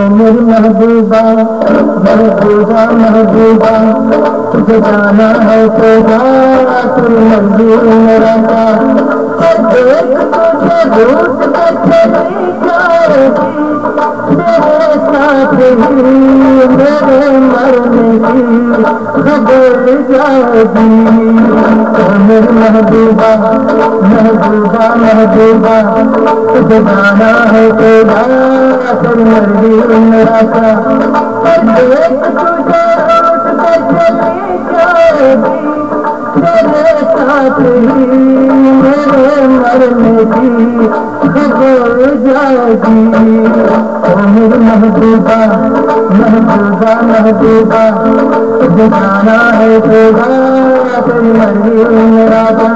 मेरी महबूबा महबूबा महबूबा, तुझे जाना है तो जा, तुम मंजूर मेरा जा। देख तुझे रूठ के चली जाएगी, मेरे साथ ही मेरे मरने की खबर जाएगी। मेरी महबूबा महबूबा महबूबा, तुझे जाना है तो जा, तुम मंजूर मेरा जा। देख तुझे रूठ के चली जाएगी, मेरे साथ ही मेरे मरने की खबर जाएगी। मेरी महबूबा महबूबा महबूबा, तुझे जाना है तो जा, तेरी मर्जी मेरा जा।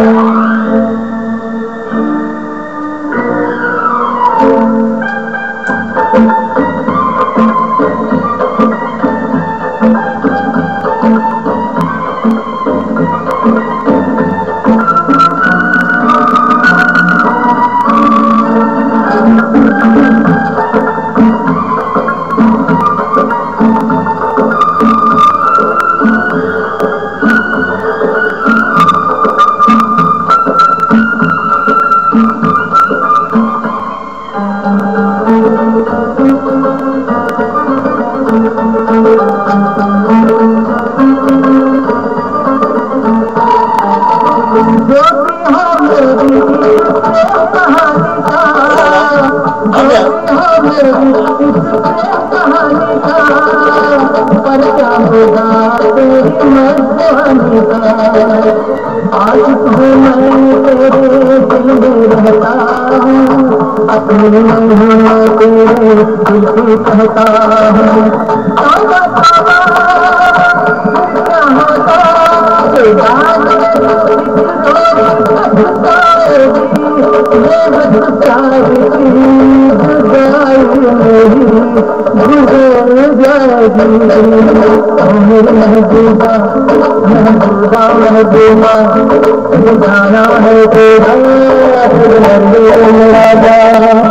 पर क्या होगा तेरी मस्तानी का, आशिक हूँ मैं तेरे दिल में रहता हूँ, अपनी नहीं मैं तेरे दिल की कहता हूँ। तौबा तौबा क्या होता महबूबा महबूबा महबूबा, जाना है तो मेरा जा।